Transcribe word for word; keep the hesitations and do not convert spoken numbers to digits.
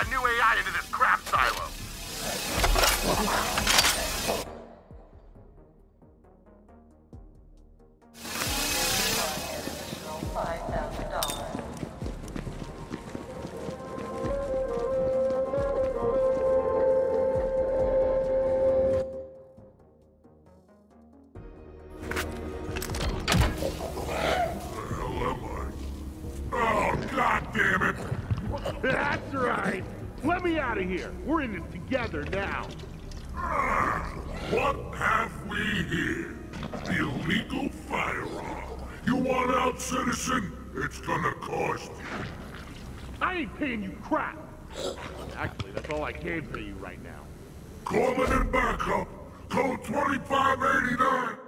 got new A I into this crap silo. five thousand dollars. That's right! Let me out of here! We're in this together now! Ah, what have we here? The illegal firearm. You want out, citizen? It's gonna cost you. I ain't paying you crap! Actually, that's all I can pay you right now. Calling in backup. Code twenty-five eighty-nine.